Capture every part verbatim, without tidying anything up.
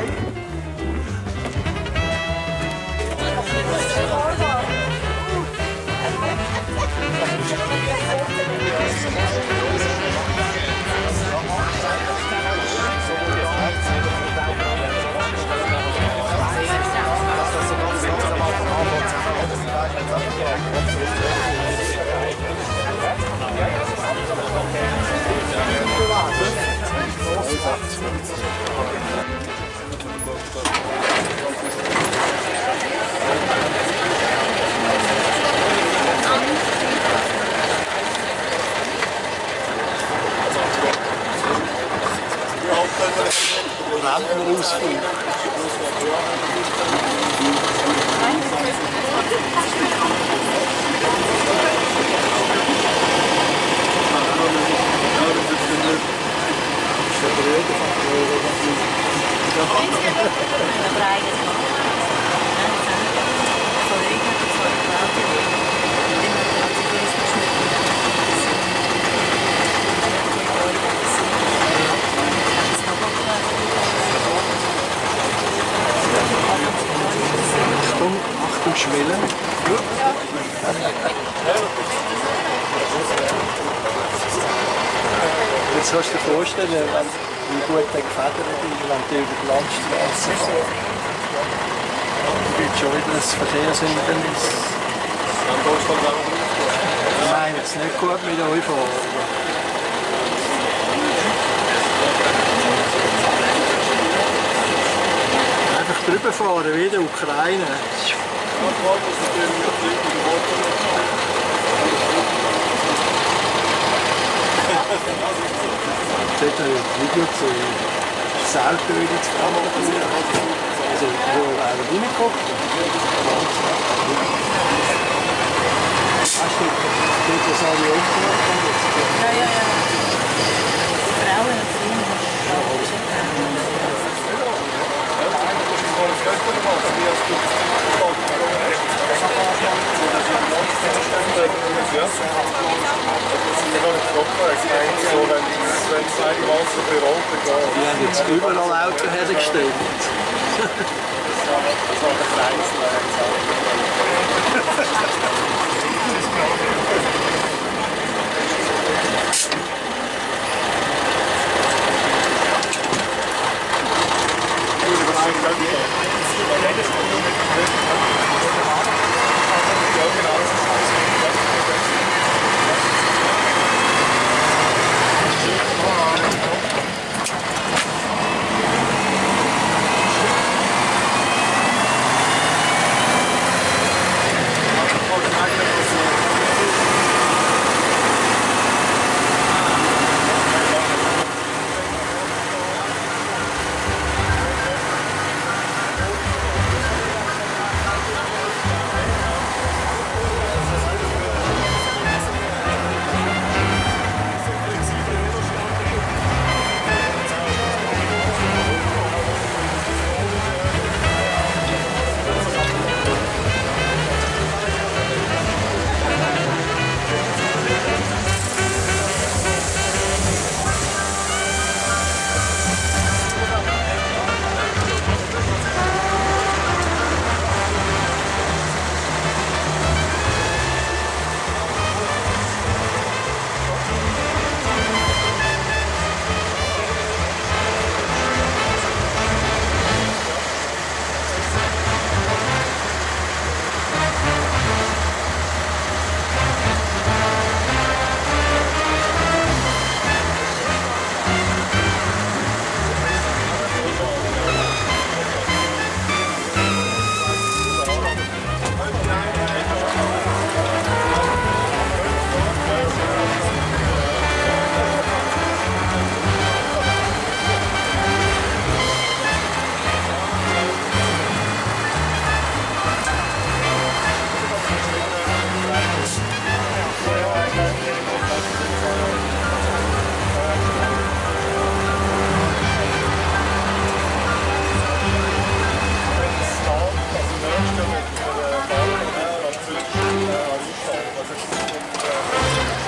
Schwellen. Jetzt kannst du dir vorstellen, wenn, wie gut der gefedert ist, wenn du über die Landstraße fährst. Da gibt es schon wieder ein Verkehrshindernis. Ich meine es nicht gut mit euch fahren. Einfach drüber fahren, wie in der Ukraine. Ich habe ein Video gesehen, Seilböden zu fahren, also wo einer reinguckt. Hast du das alle aufgenommen? Ja, ja, ja. Frauen und Kinder. Die haben jetzt überall Autos hergestellt.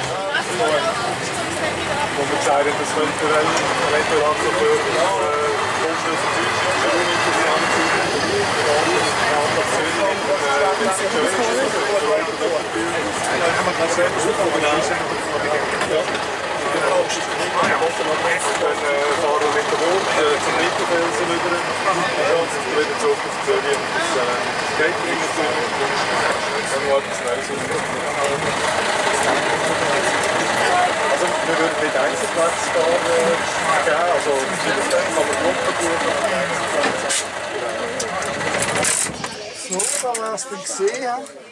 Wo wir gesagt haben, das könnte eventuell so für Also wir würden mit Einzelplatz da geben, also kann man Gruppen. So, da wir es dann gesehen haben.